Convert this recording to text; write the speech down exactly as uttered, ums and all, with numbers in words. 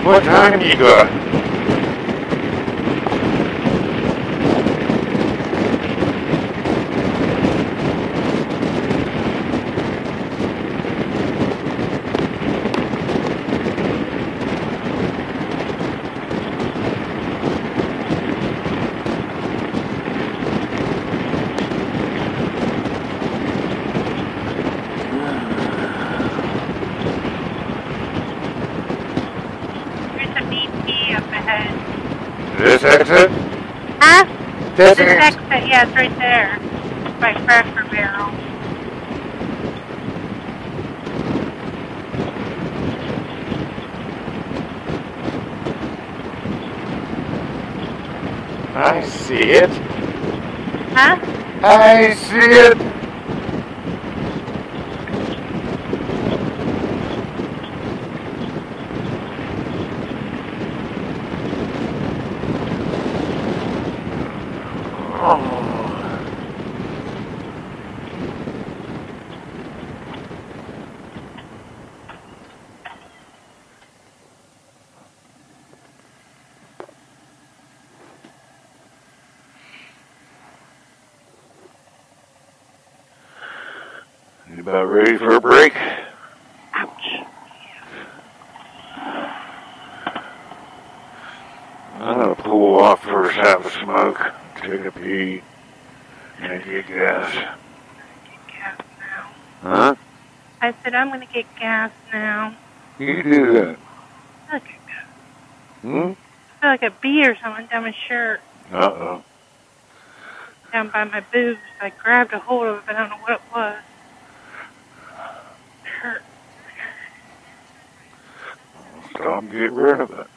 What time you got? This exit? Huh? This, this exit, yeah, it's right there. By Cracker Barrel. I see it. Huh? I see it. You about ready for a break? Ouch. I'm gonna pull off first, have a smoke, take a pee, and get gas. Get gas now. Huh? I said I'm gonna get gas now. You do that. I feel like a, Hmm? I feel like a bee or something down my shirt. Uh-oh. Down by my boobs. I grabbed a hold of it, but I don't know what it was. It hurt. Stop and get rid of it.